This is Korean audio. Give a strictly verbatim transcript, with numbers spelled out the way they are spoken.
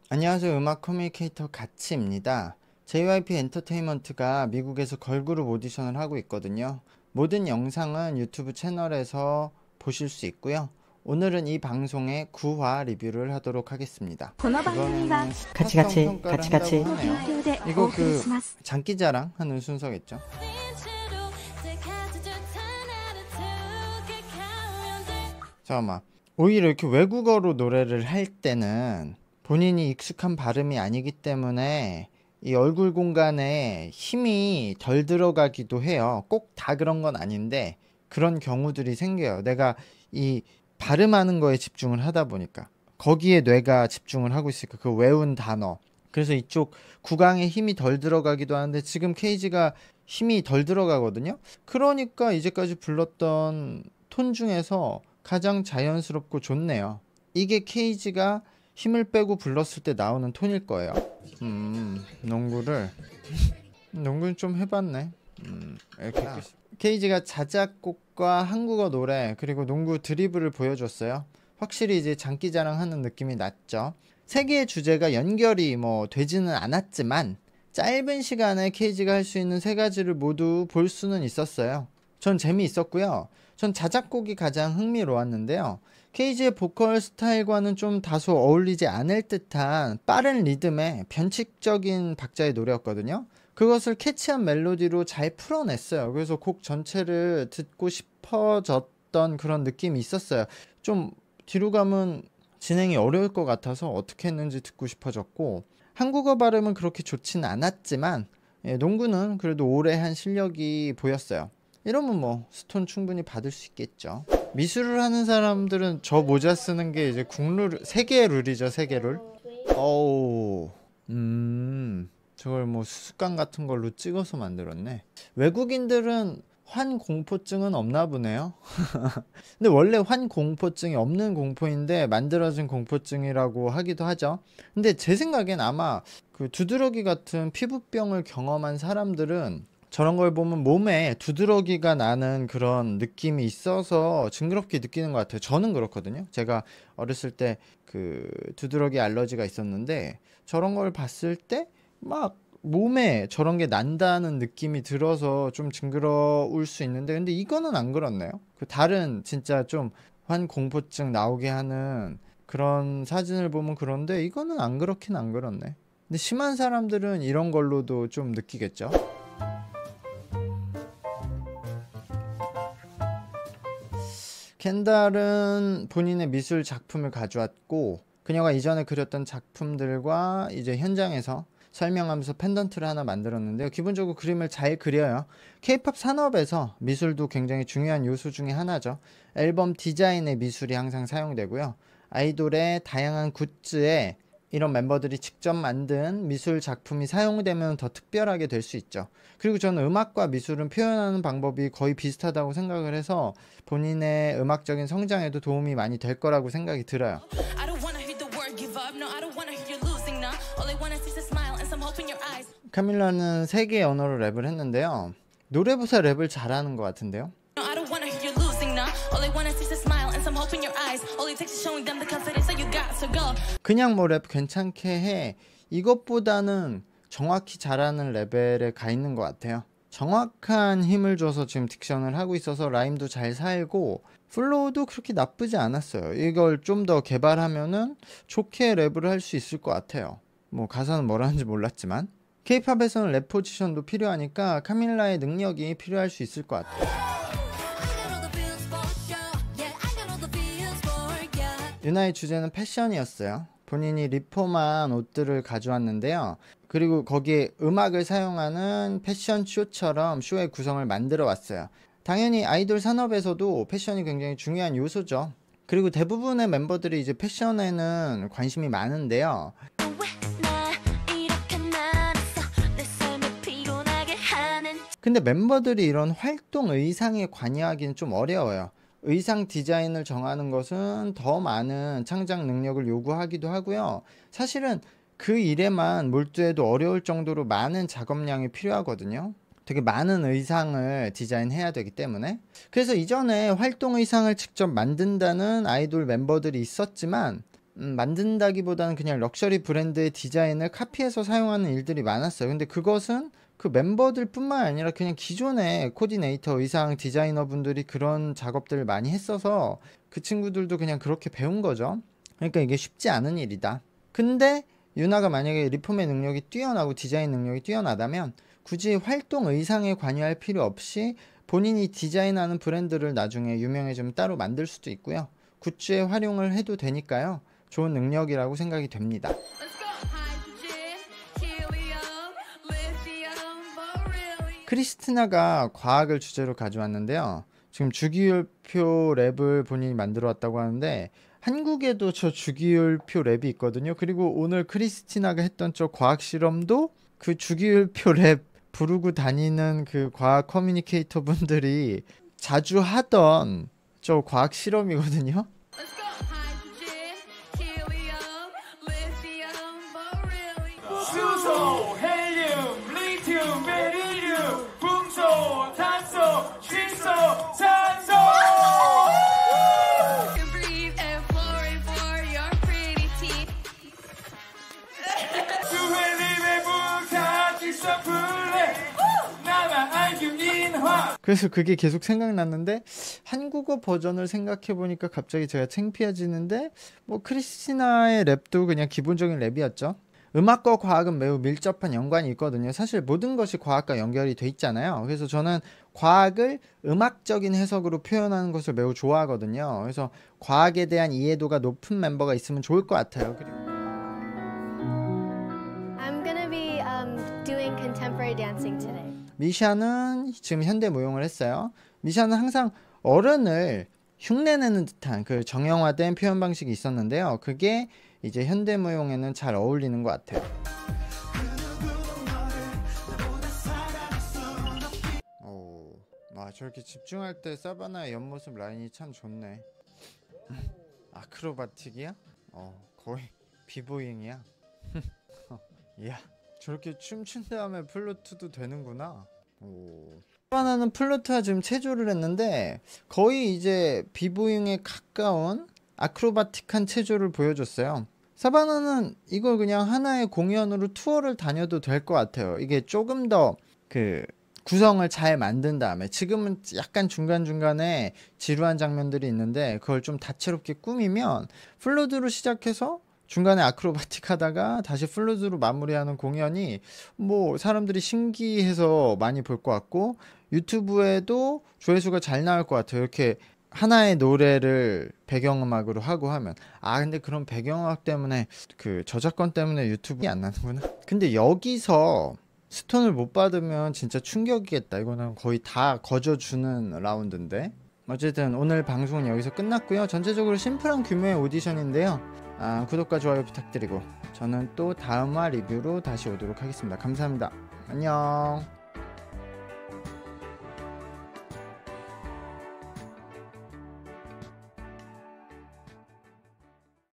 안녕하세요. 음악 커뮤니케이터 가치입니다. 제이와이피 엔터테인먼트가 미국에서 걸그룹 오디션을 하고 있거든요. 모든 영상은 유튜브 채널에서 보실 수 있고요. 오늘은 이 방송의 구 화 리뷰를 하도록 하겠습니다. 이번에는 같이 스타성 같이 평가를 같이 같이 한다고 하네요. 이거 그 장기자랑 하는 순서겠죠. 잠깐만, 오히려 이렇게 외국어로 노래를 할 때는 본인이 익숙한 발음이 아니기 때문에 이 얼굴 공간에 힘이 덜 들어가기도 해요. 꼭 다 그런 건 아닌데 그런 경우들이 생겨요. 내가 이 발음하는 거에 집중을 하다 보니까 거기에 뇌가 집중을 하고 있으니까 그 외운 단어, 그래서 이쪽 구강에 힘이 덜 들어가기도 하는데 지금 케이지가 힘이 덜 들어가거든요. 그러니까 이제까지 불렀던 톤 중에서 가장 자연스럽고 좋네요. 이게 케이지가 힘을 빼고 불렀을 때 나오는 톤일 거예요. 음, 농구를 농구는 좀 해봤네. 음, 이렇게 케이지가 자작곡과 한국어 노래 그리고 농구 드리블을 보여줬어요. 확실히 이제 장기자랑 하는 느낌이 났죠. 세 개의 주제가 연결이 뭐 되지는 않았지만 짧은 시간에 케이지가 할 수 있는 세 가지를 모두 볼 수는 있었어요. 전 재미있었고요. 전 자작곡이 가장 흥미로웠는데요. 케이지의 보컬 스타일과는 좀 다소 어울리지 않을 듯한 빠른 리듬의 변칙적인 박자의 노래였거든요. 그것을 캐치한 멜로디로 잘 풀어냈어요. 그래서 곡 전체를 듣고 싶어졌던 그런 느낌이 있었어요. 좀 뒤로 가면 진행이 어려울 것 같아서 어떻게 했는지 듣고 싶어졌고, 한국어 발음은 그렇게 좋지는 않았지만 예, 농구는 그래도 오래 한 실력이 보였어요. 이러면 뭐 스톤 충분히 받을 수 있겠죠. 미술을 하는 사람들은 저 모자 쓰는 게 이제 국룰, 세계 룰이죠. 세계 룰. 어우, 음, 저걸 뭐 수수깡 같은 걸로 찍어서 만들었네. 외국인들은 환공포증은 없나 보네요. 근데 원래 환공포증이 없는 공포인데 만들어진 공포증이라고 하기도 하죠. 근데 제 생각엔 아마 그 두드러기 같은 피부병을 경험한 사람들은 저런 걸 보면 몸에 두드러기가 나는 그런 느낌이 있어서 징그럽게 느끼는 것 같아요. 저는 그렇거든요. 제가 어렸을 때 그 두드러기 알러지가 있었는데 저런 걸 봤을 때 막 몸에 저런 게 난다는 느낌이 들어서 좀 징그러울 수 있는데, 근데 이거는 안 그렇네요. 그 다른 진짜 좀 환공포증 나오게 하는 그런 사진을 보면 그런데 이거는 안 그렇긴 안 그렇네. 근데 심한 사람들은 이런 걸로도 좀 느끼겠죠. 켄달은 본인의 미술 작품을 가져왔고 그녀가 이전에 그렸던 작품들과 이제 현장에서 설명하면서 펜던트를 하나 만들었는데요. 기본적으로 그림을 잘 그려요. 케이팝 산업에서 미술도 굉장히 중요한 요소 중에 하나죠. 앨범 디자인의 미술이 항상 사용되고요. 아이돌의 다양한 굿즈에 이런 멤버들이 직접 만든 미술 작품이 사용되면 더 특별하게 될 수 있죠. 그리고 저는 음악과 미술은 표현하는 방법이 거의 비슷하다고 생각을 해서 본인의 음악적인 성장에도 도움이 많이 될 거라고 생각이 들어요. 카밀라는 세 개의 언어로 랩을 했는데요. 노래보다 랩을 잘하는 것 같은데요. 그냥 뭐 랩 괜찮게 해, 이것보다는 정확히 잘하는 레벨에 가 있는 것 같아요. 정확한 힘을 줘서 지금 딕션을 하고 있어서 라임도 잘 살고 플로우도 그렇게 나쁘지 않았어요. 이걸 좀 더 개발하면은 좋게 랩을 할 수 있을 것 같아요. 뭐 가사는 뭐라는지 몰랐지만 케이팝에서는 랩 포지션도 필요하니까 카밀라의 능력이 필요할 수 있을 것 같아요. 유나의 주제는 패션이었어요. 본인이 리폼한 옷들을 가져왔는데요. 그리고 거기에 음악을 사용하는 패션 쇼처럼 쇼의 구성을 만들어 왔어요. 당연히 아이돌 산업에서도 패션이 굉장히 중요한 요소죠. 그리고 대부분의 멤버들이 이제 패션에는 관심이 많은데요. 근데 멤버들이 이런 활동 의상에 관여하기는 좀 어려워요. 의상 디자인을 정하는 것은 더 많은 창작 능력을 요구하기도 하고요. 사실은 그 일에만 몰두해도 어려울 정도로 많은 작업량이 필요하거든요. 되게 많은 의상을 디자인해야 되기 때문에. 그래서 이전에 활동 의상을 직접 만든다는 아이돌 멤버들이 있었지만 음, 만든다기보다는 그냥 럭셔리 브랜드의 디자인을 카피해서 사용하는 일들이 많았어요. 근데 그것은 그 멤버들 뿐만 아니라 그냥 기존의 코디네이터, 의상 디자이너 분들이 그런 작업들을 많이 했어서 그 친구들도 그냥 그렇게 배운 거죠. 그러니까 이게 쉽지 않은 일이다. 근데 유나가 만약에 리폼의 능력이 뛰어나고 디자인 능력이 뛰어나다면 굳이 활동 의상에 관여할 필요 없이 본인이 디자인하는 브랜드를 나중에 유명해지면 따로 만들 수도 있고요. 굿즈에 활용을 해도 되니까요. 좋은 능력이라고 생각이 됩니다. 크리스티나가 과학을 주제로 가져왔는데요. 지금 주기율표 랩을 본인이 만들어 왔다고 하는데 한국에도 저 주기율표 랩이 있거든요. 그리고 오늘 크리스티나가 했던 저 과학 실험도 그 주기율표 랩 부르고 다니는 그 과학 커뮤니케이터 분들이 자주 하던 저 과학 실험이거든요. 수소, 헬륨, 리튬, 베리륨, 금소, 탄소, 질소, 산소. 수헬림의 부사, 질소, 플레, 나만 알규 인화. 그래서 그게 계속 생각났는데 한국어 버전을 생각해보니까 갑자기 제가 창피해지는데 뭐 크리스티나의 랩도 그냥 기본적인 랩이었죠. 음악과 과학은 매우 밀접한 연관이 있거든요. 사실 모든 것이 과학과 연결이 돼 있잖아요. 그래서 저는 과학을 음악적인 해석으로 표현하는 것을 매우 좋아하거든요. 그래서 과학에 대한 이해도가 높은 멤버가 있으면 좋을 것 같아요. 그리고 I'm gonna be um, doing contemporary dancing today. 미샤는 지금 현대무용을 했어요. 미샤는 항상 어른을 흉내내는 듯한 그 정형화된 표현 방식이 있었는데요. 그게 이제 현대무용에는 잘 어울리는 것 같아요. 오, 와 저렇게 집중할 때 사바나의 옆모습 라인이 참 좋네. 아크로바틱이야? 어, 거의 비보잉이야. 이야, 저렇게 춤춘 다음에 플루트도 되는구나. 오. 사바나는 플루트와 지금 체조를 했는데 거의 이제 비보잉에 가까운 아크로바틱한 체조를 보여줬어요. 사바나는 이걸 그냥 하나의 공연으로 투어를 다녀도 될 것 같아요. 이게 조금 더 그 구성을 잘 만든 다음에, 지금은 약간 중간중간에 지루한 장면들이 있는데 그걸 좀 다채롭게 꾸미면 플루드로 시작해서 중간에 아크로바틱 하다가 다시 플루드로 마무리하는 공연이 뭐 사람들이 신기해서 많이 볼 것 같고 유튜브에도 조회수가 잘 나올 것 같아요. 이렇게 하나의 노래를 배경음악으로 하고 하면. 아 근데 그런 배경음악 때문에 그 저작권 때문에 유튜브가 안 나는구나. 근데 여기서 스톤을 못 받으면 진짜 충격이겠다. 이거는 거의 다 거저주는 라운드인데. 어쨌든 오늘 방송은 여기서 끝났고요. 전체적으로 심플한 규모의 오디션인데요. 아, 구독과 좋아요 부탁드리고 저는 또 다음화 리뷰로 다시 오도록 하겠습니다. 감사합니다. 안녕.